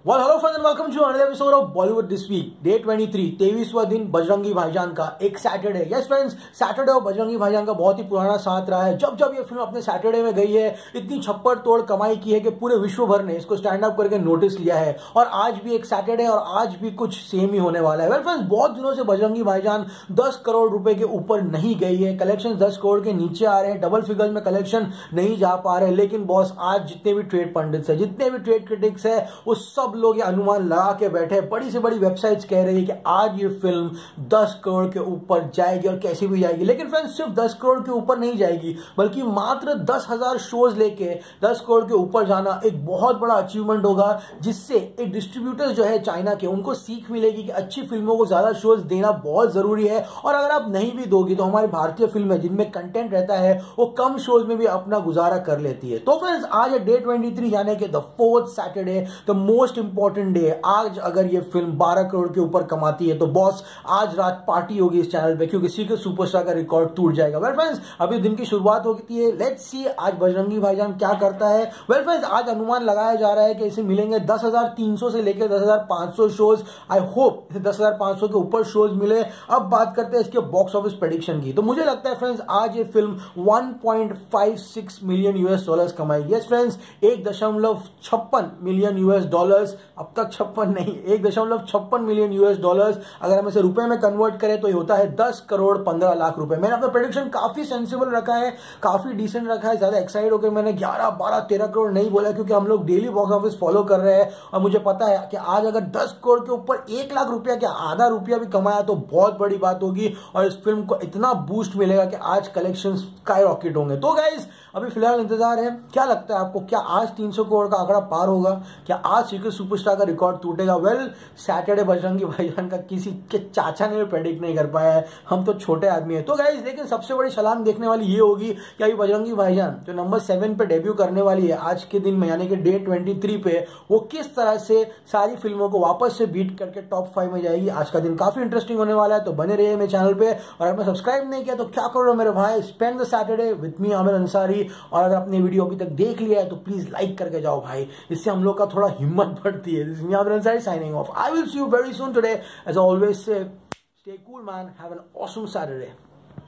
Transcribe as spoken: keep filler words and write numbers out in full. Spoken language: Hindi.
Well, hello friends and welcome to another episode of Bollywood this week. Day twenty-three, तेईसवां दिन बजरंगी भाईजान का एक सैटरडे. यस फ्रेंड्स, सैटरडे और बजरंगी भाईजान का बहुत ही पुराना साथ रहा है. जब जब ये फिल्म अपने सैटरडे में गई है, इतनी छप्पड़ तोड़ कमाई की है कि पूरे विश्व भर ने इसको स्टैंड अप करके नोटिस लिया है. और आज भी एक सैटरडे और आज भी कुछ सेम ही होने वाला है. वेल फ्रेंड्स, बहुत दिनों से बजरंगी भाईजान दस करोड़ रुपए के ऊपर नहीं गई है. कलेक्शन दस करोड़ के नीचे आ रहे हैं. डबल फिगर्स में कलेक्शन नहीं जा पा रहे. लेकिन बॉस, आज जितने भी ट्रेड पंडित्स है, जितने भी ट्रेड क्रिटिक्स है, वो सब लोग ये अनुमान लगा के बैठे. बड़ी से बड़ी वेबसाइट्स कह रही है कि आज ये फिल्म दस करोड़ के ऊपर जाएगी और कैसे भी जाएगी. लेकिन फ्रेंड्स, सिर्फ दस करोड़ के ऊपर नहीं जाएगी, बल्कि मात्र दस हजार शोज लेके दस करोड़ के ऊपर जाना एक बहुत बड़ा अचीवमेंट होगा, जिससे एक डिस्ट्रीब्यूटर्स जो है चाइना के, उनको सीख मिलेगी कि अच्छी फिल्मों को ज्यादा शोज देना बहुत जरूरी है. और अगर आप नहीं भी दोगी तो हमारी भारतीय फिल्में जिनमें कंटेंट रहता है वो कम शोज में भी अपना गुजारा कर लेती है. तो फ्रेंड्स, आज है डे ट्वेंटी थ्री, यानी कि the fourth Saturday, the most important day. आज अगर ये फिल्म बारह करोड़ के ऊपर कमाती है तो बॉस, आज रात पार्टी होगी इस चैनल पे, क्योंकि सीक्रेट सुपरस्टार का रिकॉर्ड टूट जाएगा. वेल फ्रेंड्स, अभी दिन की शुरुआत होती है. लेट्स सी आज बजरंगी भाईजान क्या करता है. वेल फ्रेंड्स, आज अनुमान लगाया जा रहा है कि इसे मिलेंगे दस हजार तीन सौ से लेकर दस हजार पांच सौ शोज. आई होप इसे दस हजार पांच सौ के ऊपर शोज मिले. अब बात करते हैं इसके बॉक्स ऑफिस प्रेडिक्शन की. तो मुझे लगता है फ्रेंड्स, आज ये film one point five six million US dollars कमाएगी. यस फ्रेंड्स, एक दशमलव छप्पन मिलियन यूएस डॉलर्स. अब तक छप्पन नहीं, एक दशमलव छप्पन मिलियन यूएस डॉलर्स. अगर हम इसे रुपए में कन्वर्ट करें तो ये होता है दस करोड़ पंद्रह लाख रुपए. मैंने अपना प्रेडिक्शन काफी सेंसिबल रखा है, काफी डिसेंट रखा है. ज्यादा एक्साइट होकर मैंने ग्यारह बारह तेरह करोड़ नहीं बोला, क्योंकि हम लोग डेली बॉक्स ऑफिस फॉलो कर रहे हैं और मुझे पता है कि आज अगर दस करोड़ के ऊपर एक लाख रुपया के आधा रुपया भी कमाया तो बहुत बड़ी बात होगी और इस फिल्म को इतना बूस्ट मिलेगा कि आज कलेक्शन स्काई रॉकेट होंगे. तो गाइज, अभी फिलहाल इंतजार है. क्या लगता है आपको, क्या आज तीन सौ करोड़ का आंकड़ा पार होगा? क्या आज सीक्रेट सुपरस्टार का रिकॉर्ड टूटेगा? वेल, सैटरडे बजरंगी भाईजान का किसी के चाचा ने भी प्रेडिक्ट नहीं कर पाया है. हम तो छोटे आदमी हैं. तो गाइज, लेकिन सबसे बड़ी छलांग देखने वाली ये होगी कि अभी बजरंगी भाईजान जो नंबर सेवन पे डेब्यू करने वाली है आज के दिन में, यानी कि डे ट्वेंटी थ्री पे, वो किस तरह से सारी फिल्मों को वापस से बीट करके टॉप फाइव में जाएगी. आज का दिन काफी इंटरेस्टिंग होने वाला है. तो बने रहिए मेरे चैनल पे. और अगर सब्सक्राइब नहीं किया तो क्या करो मेरे भाई, spend the Saturday with me Aamir Ansari. और अगर आपने वीडियो अभी तक देख लिया है तो प्लीज लाइक करके जाओ भाई, इससे हम लोग का थोड़ा हिम्मत बढ़ती है. This is me Aamir Ansari signing off. I will see you very soon today. As I always say, stay cool man, have an awesome Saturday.